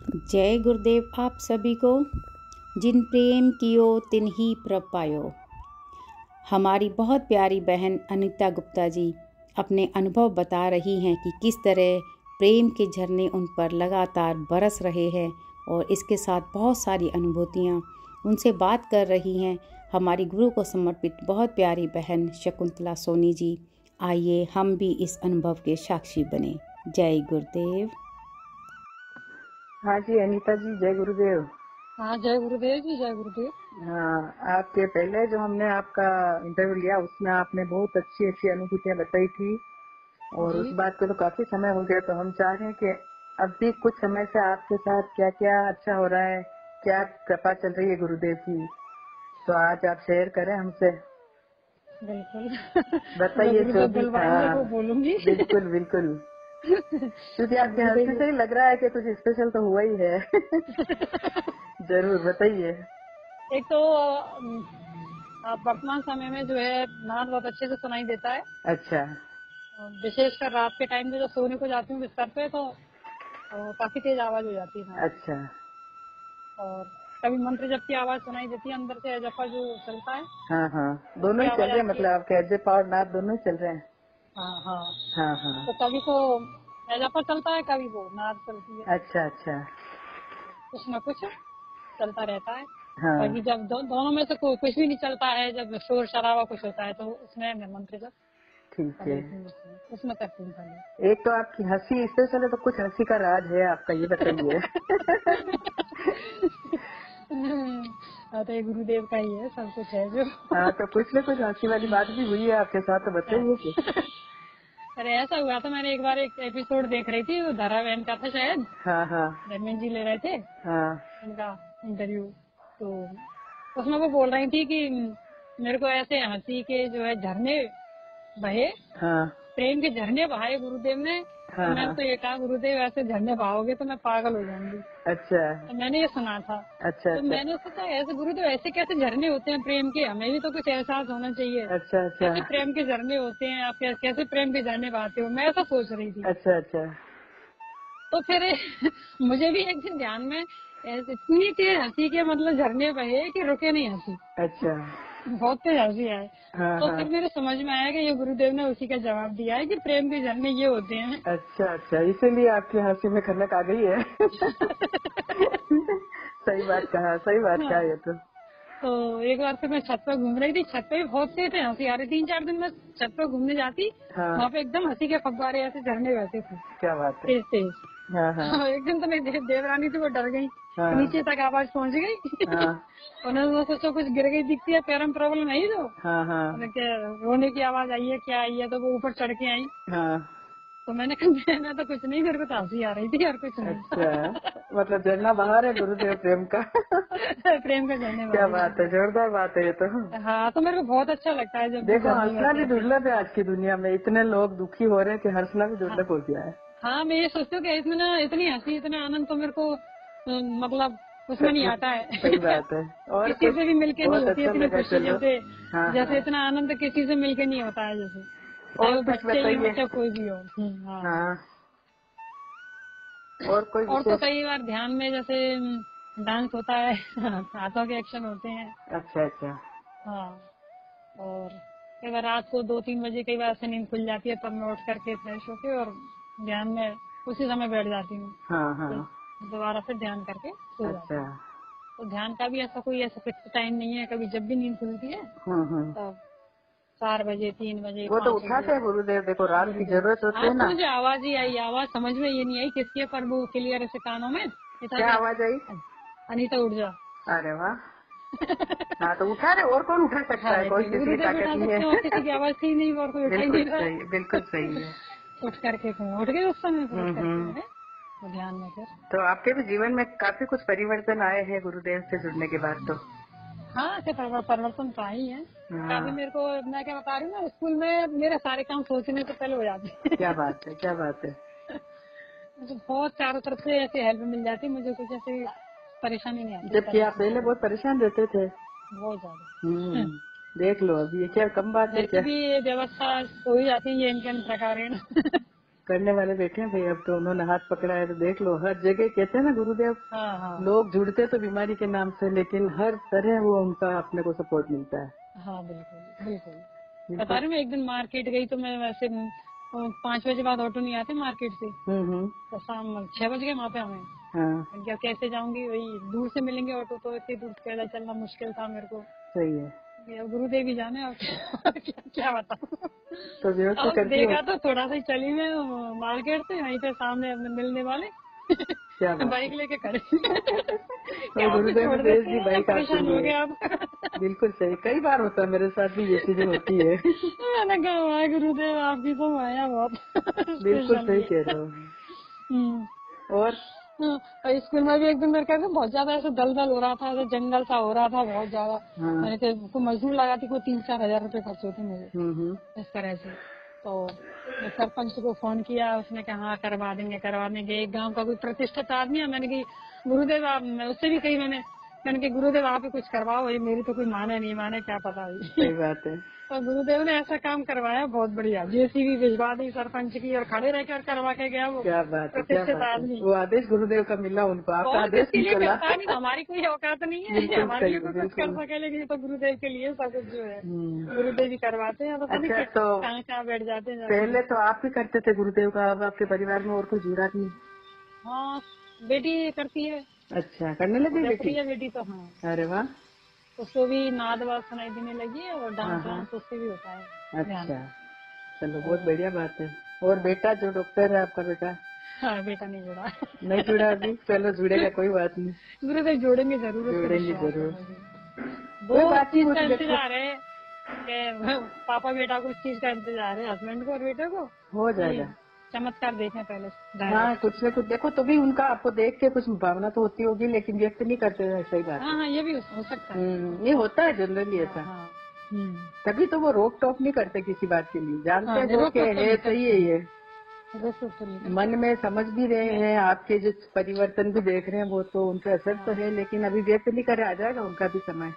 जय गुरुदेव आप सभी को। जिन प्रेम कियो तिन ही प्रभ पायो। हमारी बहुत प्यारी बहन अनीता गुप्ता जी अपने अनुभव बता रही हैं कि किस तरह प्रेम के झरने उन पर लगातार बरस रहे हैं और इसके साथ बहुत सारी अनुभूतियाँ उनसे बात कर रही हैं हमारी गुरु को समर्पित बहुत प्यारी बहन शकुंतला सोनी जी। आइए हम भी इस अनुभव के साक्षी बने। जय गुरुदेव। हाँ जी अनीता जी, जय गुरुदेव। हाँ जय गुरुदेव जी, जय गुरुदेव। हाँ, आपके पहले जो हमने आपका इंटरव्यू लिया उसमें आपने बहुत अच्छी अच्छी अनुभूतियाँ बताई थी और उस बात को तो काफी समय हो गया, तो हम चाह रहे हैं कि अब भी कुछ समय से आपके साथ क्या क्या अच्छा हो रहा है, क्या कृपा चल रही है गुरुदेव की, तो आज आप शेयर करें हमसे। बिल्कुल बताइए जो भी। हाँ वो बोलूंगी। बिल्कुल बिल्कुल, क्योंकि आपके हंसने से ही लग रहा है कि कुछ स्पेशल तो हुआ ही है। जरूर बताइए। एक तो वर्तमान समय में जो है नाद बहुत अच्छे से सुनाई देता है। अच्छा। विशेषकर रात के टाइम में जब सोने को जाती हूँ बिस्तर पे तो काफी तेज आवाज हो जाती है। अच्छा। और कभी मंत्र जप की आवाज सुनाई देती है अंदर से, जपा जो चलता है। हाँ हाँ, दोनों ही चल रहे हैं, मतलब आपके अजय और नाथ दोनों ही चल रहे हैं। हाँ हाँ हाँ हाँ। तो कभी तो जपा चलता है, कभी वो नाद चलती है। अच्छा अच्छा। कुछ न कुछ चलता रहता है। हाँ। बाकी जब दोनों में से कुछ भी नहीं चलता है, जब शोर शराबा कुछ होता है तो उसमें मैं मंत्र जब ठीक है। उसमें करती हूँ। एक तो आपकी हंसी स्पेशल है, तो कुछ हंसी का राज है आपका, ये बताइए। तो ये गुरुदेव का ही है, सब कुछ है जो। हाँ, तो कुछ न कुछ हंसी वाली बात भी हुई है आपके साथ, तो बताइए कि। अरे ऐसा हुआ था, मैंने एक बार एक एपिसोड देख रही थी, वो धारा बहन का था शायद। हाँ हाँ। धर्मेंद्र जी ले रहे थे हाँ। उनका इंटरव्यू, तो उसमें वो बोल रही थी कि मेरे को ऐसे हंसी के जो है झरने बहे, हाँ। प्रेम के झरने बहाए गुरुदेव ने। हाँ, तो मैंने हाँ। तो ये कहा गुरुदेव ऐसे झरने बहाओगे तो मैं पागल हो जाऊंगी। अच्छा। तो मैंने ये सुना था। अच्छा। तो मैंने सोचा ऐसे गुरुदेव ऐसे कैसे झरने होते हैं प्रेम के, हमें भी तो कुछ एहसास होना चाहिए। अच्छा अच्छा। कैसे प्रेम के झरने होते हैं, आप कैसे प्रेम के झरने बहाते हो, मैं ऐसा सोच रही थी। अच्छा अच्छा। तो फिर मुझे भी एक दिन ध्यान में इतनी तेज हंसी के मतलब झरने बहे कि रुके नहीं हंसी। अच्छा। बहुत तेज हंसी आए। हाँ तो हाँ। फिर मेरे समझ में आया कि ये गुरुदेव ने उसी का जवाब दिया है कि प्रेम के झरने ये होते हैं। अच्छा अच्छा, इसीलिए आपकी हंसी में खनक आ गई है। सही बात कहा, सही बात कहा ये तो। तो एक बार फिर मैं छत पर घूम रही थी, छत पे भी बहुत तेज हंसी आ रही। 3-4 दिन मैं छत पर घूमने जाती, वहाँ पे एकदम हंसी के फव्वारे ऐसे झरने बहते थे। क्या बात है। तेज तेज। हाँ हाँ। एक दिन तो मेरी देवरानी थी, वो डर गई। हाँ। नीचे तक आवाज पहुँच गई। हाँ। उन्होंने सोचा कुछ गिर गई दिखती है, पैरों में प्रॉब्लम है तो। हाँ हाँ। रोने की आवाज आई है, क्या आई है, तो वो ऊपर चढ़ के आई। हाँ। तो मैंने कहा मैं तो कुछ नहीं, मेरे को तो हंसी आ रही थी और कुछ नहीं। अच्छा, मतलब झरना बहार है गुरुदेव प्रेम का। प्रेम का झरने। क्या बात है, जोरदार बात है ये तो। हाँ, तो मेरे को बहुत अच्छा लगता है जब देखो, हंसना भी दुर्लभ है आज की दुनिया में, इतने लोग दुखी हो रहे हैं कि हंसना भी दुर्लभ हो गया है। हाँ, मैं ये सोचती हूँ कि इसमें ना इतनी हंसी इतना आनंद तो मेरे को मतलब उसमें नहीं आता है। सही बात है। और किसी से भी मिलके नहीं होती इतनी खुशी, जैसे हाँ। इतना आनंद किसी से मिलके नहीं होता है, जैसे चाहे वो बच्चे ही हो चाहे कोई भी हो। हाँ। और कोई और तो कई बार ध्यान में जैसे डांस होता है, हाथों के एक्शन होते हैं। अच्छा अच्छा। हाँ, और कई बार रात को 2-3 बजे कई बार ऐसे नींद खुल जाती है, तब मैं उठ करके फ्रेश होके और ध्यान में उसी समय बैठ जाती हूँ। हाँ हाँ। तो दोबारा फिर ध्यान करके सो जाती हूँ। तो ध्यान का भी ऐसा कोई ऐसा फिक्स टाइम नहीं है, कभी जब भी नींद खुलती है तब 4 बजे 3 बजे वो तो उठाते हैं गुरुदेव, देखो रात की जरूरत होती है ना। मुझे आवाज ही आई, आवाज समझ में ये नहीं आई किसकी है, पर वो क्लियर ऐसे कानों में। क्या आवाज आई? अनीता उठ जा। अरे वाह। हाँ, तो उठा रहे, और कौन उठा सकता है, कोई किसी की ताकत नहीं है। किसी की आवाज थी नहीं और कोई उठा ही नहीं रहा। बिल्कुल सही है। उठ करके उठ गए उस समय तो ध्यान में फिर। तो आपके भी जीवन में काफी कुछ परिवर्तन आए हैं गुरुदेव से जुड़ने के बाद तो। हाँ, परिवर्तन तो आई है काफी। मेरे को मैं क्या बता रही हूँ ना, स्कूल में मेरे सारे काम सोचने से पहले हो जाते हैं। क्या बात है, क्या बात है। मुझे बहुत चारों तरफ से ऐसी हेल्प मिल जाती, मुझे कुछ ऐसी परेशानी नहीं आती। जबकि आप पहले बहुत परेशान रहते थे। बहुत ज्यादा। देख लो, अभी ये क्या कम बात है क्या? भी व्यवस्था हो ही जाती है इनके प्रकार। करने वाले बैठे हैं भाई। अब तो उन्होंने हाथ पकड़ा है तो देख लो, हर जगह कहते हैं ना गुरुदेव, लोग जुड़ते तो बीमारी के नाम से, लेकिन हर तरह वो उनका अपने को सपोर्ट मिलता है। हाँ बिल्कुल बिल्कुल। बता रही मैं एक दिन मार्केट गई तो मैं वैसे 5 बजे बाद ऑटो नहीं आते मार्केट से, तो शाम 6 बज गए वहाँ पे हमें। हाँ। क्या कैसे जाऊंगी, वही दूर से मिलेंगे ऑटो, तो इतनी दूर पैदल चलना मुश्किल था मेरे को। सही है, गुरुदेव ही जाने और क्या बताऊँ। तो देखा तो थोड़ा सा चली मैं मार्केट से, वहीं पे सामने अपने मिलने वाले बाइक लेके खड़े। तो गुरुदेव ने भेज दी बाइक, परेशान हो गया आप। बिल्कुल सही, कई बार होता है मेरे साथ भी ये चीजें होती है। मैंने कहा गुरुदेव आपकी तो माया बहुत। बिल्कुल सही कह रहे हो। और स्कूल में भी एक दिन मेरे ख्याल बहुत ज्यादा ऐसे दलदल हो रहा था, ऐसे जंगल सा हो रहा था बहुत ज्यादा। मैंने तो मजदूर लगा थी, कोई 3-4 हजार रुपए खर्च होते मुझे इस तरह से। तो मैं सरपंच को फोन किया, उसने कहा हाँ करवा देंगे। एक गांव का कोई प्रतिष्ठित आदमी है, मैंने की गुरुदेव आप, उससे भी कही मैंने कि गुरुदेव आप ही कुछ करवाओ, ये मेरी तो कोई माने क्या पता। सही बात है। और गुरुदेव ने ऐसा काम करवाया बहुत बढ़िया, जेसीबी भिजवा दी सरपंच की और खड़े रहकर करवा के गया वो। क्या बात है, क्या बात है। वो आदेश गुरुदेव का मिला उनको, आपका आदेश नहीं, हमारी कोई औकात नहीं है हमारे लिए कुछ कर सके, लेकिन तो गुरुदेव के लिए सब कुछ जो है गुरुदेव ही करवाते हैं। अच्छा, तो कहाँ बैठ जाते हैं। पहले तो आप भी करते थे गुरुदेव का, अब आपके परिवार में और कोई जुड़ा नहीं? हाँ बेटी करती है। अच्छा, करने लगी बेटी तो। हाँ, अरे वाह। उसको भी नाद वाद सुनाई देने लगी है और डांस उससे भी होता है। अच्छा, चलो बहुत बढ़िया बात है। और बेटा जो डॉक्टर है आपका बेटा? हाँ, बेटा नहीं जुड़ा। नहीं जुड़ा अभी, चलो जुड़ेगा, कोई बात नहीं। गुरुदेव जोड़ेंगे जरूर। कोई बात नहीं, इंतजार है पापा बेटा को, इस चीज का इंतजार है, हस्बैंड को और बेटे को। हो जाएगा, चमत्कार देखें पहले। हाँ, कुछ न कुछ देखो तो भी उनका आपको देख के कुछ भावना तो होती होगी, लेकिन व्यक्त नहीं करते हैं। सही बात। हाँ, ये भी हो सकता है। ये होता है जनरली ऐसा। तभी तो वो रोक टोक नहीं करते किसी बात के लिए, जानते हैं जो कि है सही है ये, मन में समझ भी रहे हैं, आपके जो परिवर्तन भी देख रहे हैं वो तो उनका असर तो है, लेकिन अभी व्यक्त नहीं करे, आ जाएगा उनका भी समय।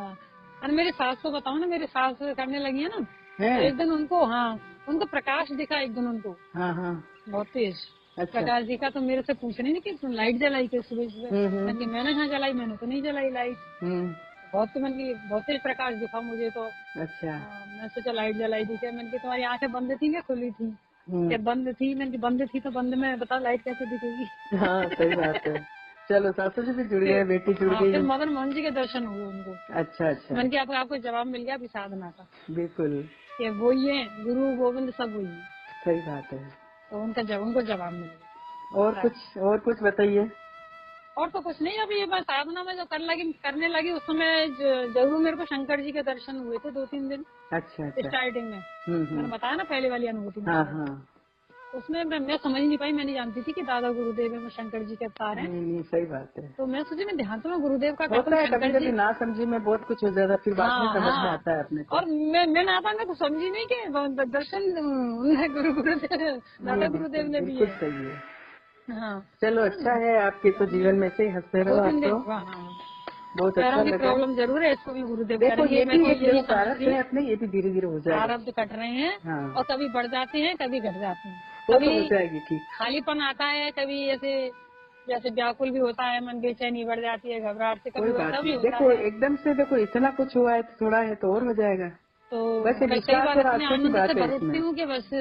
और मेरी सास को बताओ ना, मेरी सास करने लगी है ना, एक दिन उनको प्रकाश दिखा, एक दिन उनको बहुत तेज। अच्छा। प्रकाश दिखा तो मेरे से पूछने नहीं कि लाइट जलाई के सुबह मैंने कहा जलाई, मैंने तो नहीं जलाई लाइट। बहुत तेज प्रकाश दिखा मुझे तो। अच्छा। मैं सोचा लाइट जलाई थी क्या, मैंने तुम्हारी आंखें बंद थी क्या खुली थी? क्या बंद थी? मैंने बंद थी तो बंद में बता लाइट कैसे दिखेगी। हाँ सही बात है। चलो सासू जी भी जुड़ गए, बेटी जुड़ गई। फिर मदन मोहन जी के दर्शन हुए उनको। अच्छा। मैंने आपको जवाब मिल गया अभी साधना का। बिल्कुल, ये वही है, गुरु गोविंद सब वही है। सही बात है। तो उनको जवाब मिल गया। और कुछ बताइए। और तो कुछ नहीं, अभी मैं साधना में जो करने लगी उस समय जरूर मेरे को शंकर जी के दर्शन हुए थे 2-3 दिन। अच्छा। स्टार्टिंग में मैंने बताया ना पहले वाली अनुभूति में। उसमें मैं समझ नहीं पाई, मैं नहीं जानती थी कि दादा गुरुदेव है, शंकर जी के अवतार हैं। नहीं, सही बात है। तो मैं सोची मैं ध्यान तो मैं गुरुदेव का होता है, कभी ना समझी में बहुत कुछ हो जाता, फिर बाद में समझ में आता है अपने को। और मैं आता मैं तो समझी नहीं कि दर्शन गुरुदेव दादा गुरुदेव ने भी। बिल्कुल सही है। हाँ, चलो अच्छा है, आपके तो जीवन में से हंसते रहो आपको। बहुत अच्छा लगा। प्रॉब्लम जरूर है, इसको भी गुरुदेव देखो ये भी एक प्रारब्ध है अपने, ये भी धीरे धीरे हो जाएगा। प्रारब्ध कट रहे हैं और कभी बढ़ जाते हैं, कभी घट जाते हैं, कभी हो जाएगी ठीक। खालीपन आता है, कभी जैसे व्याकुल भी होता है, मन बेचैनी बढ़ जाती है, घबराहट से कभी होता भी। देखो एकदम से देखो इतना कुछ हुआ है तो थोड़ा है तो और हो जाएगा। तो बस आनंद से भरती हूँ कि बस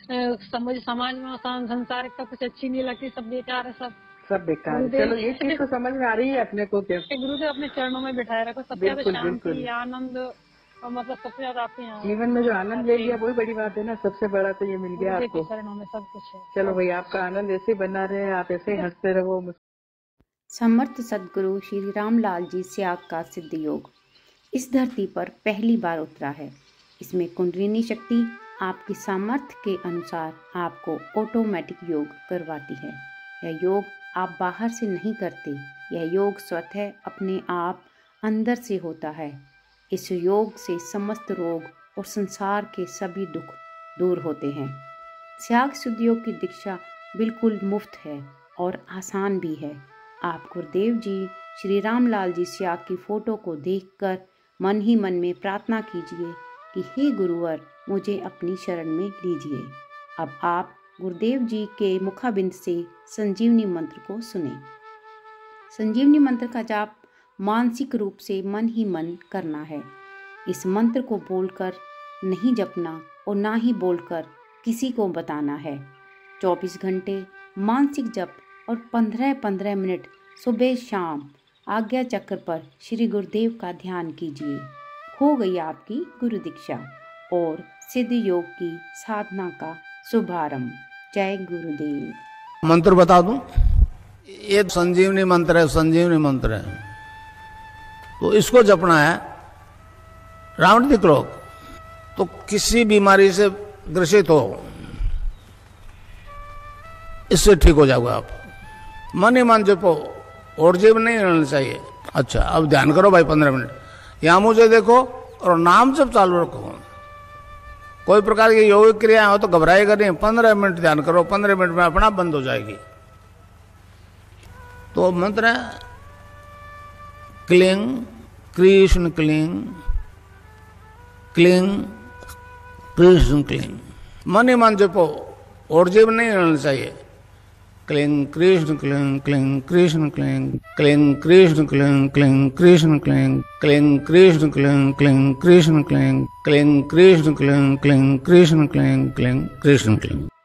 समाज में संसार का कुछ अच्छी नहीं लगती, सब बेकार है, सब बेकार। चलो ये चीज तो समझ में आ रही है अपने को क्या गुरुदेव अपने चरणों में बिठाए रखो, सबसे ज्यादा शांति आनंद और मतलब सबसे ज्यादा आपके यहाँ जीवन में जो आनंद ले लिया वही बड़ी बात है ना, सबसे बड़ा तो ये मिल गया आपको। चरणों में सब कुछ है। चलो भाई आपका आनंद ऐसे बना रहे, आप ऐसे हंसते रहो। समर्थ सदगुरु श्री रामलाल जी स्याग का सिद्ध योग इस धरती पर पहली बार उतरा है। इसमें कुंडलिनी शक्ति आपकी सामर्थ्य के अनुसार आपको ऑटोमेटिक योग करवाती है। यह योग आप बाहर से नहीं करते, यह योग स्वतः अपने आप अंदर से होता है। इस योग से समस्त रोग और संसार के सभी दुख दूर होते हैं। स्याग सिद्ध योग की दीक्षा बिल्कुल मुफ्त है और आसान भी है। आप गुरुदेव जी श्री रामलाल जी स्याग की फोटो को देखकर मन ही मन में प्रार्थना कीजिए कि हे गुरुवर मुझे अपनी शरण में लीजिए। अब आप गुरुदेव जी के मुखाबिंद से संजीवनी मंत्र को सुने। संजीवनी मंत्र का जाप मानसिक रूप से मन ही मन करना है। इस मंत्र को बोलकर नहीं जपना और ना ही बोलकर किसी को बताना है। 24 घंटे मानसिक जप और 15-15 मिनट सुबह शाम आज्ञा चक्र पर श्री गुरुदेव का ध्यान कीजिए। हो गई आपकी गुरु दीक्षा और सिद्ध योग की साधना का शुभारंभ। जय गुरुदेव। मंत्र बता दूं, ये संजीवनी मंत्र है, संजीवनी मंत्र है। तो इसको जपना है। रावणिक रोग तो किसी बीमारी से ग्रसित हो, इससे ठीक हो जाओगे आप। मन ही मन जपो और जीव नहीं रहना चाहिए। अच्छा, अब ध्यान करो भाई 15 मिनट। यहां मुझे देखो और नाम जप चालू रखो। कोई प्रकार की योगिक क्रिया हो तो घबराएगा नहीं। 15 मिनट ध्यान करो, 15 मिनट में अपना बंद हो जाएगी। तो मंत्र है क्लीं कृष्ण क्लीं, क्लीं कृष्ण क्लीं। मन ही मन जपो और जीव नहीं रहना चाहिए। क्लीं कृष्ण क्लीं, क्लीं कृष्ण क्लीं, क्लीं कृष्ण क्लीं, क्लीं कृष्ण क्लीं, क्लीं कृष्ण क्लीं, क्लीं कृष्ण क्लीं, क्लीं कृष्ण क्लीं, क्लीं कृष्ण क्लीं, क्लीं कृष्ण क्लीं।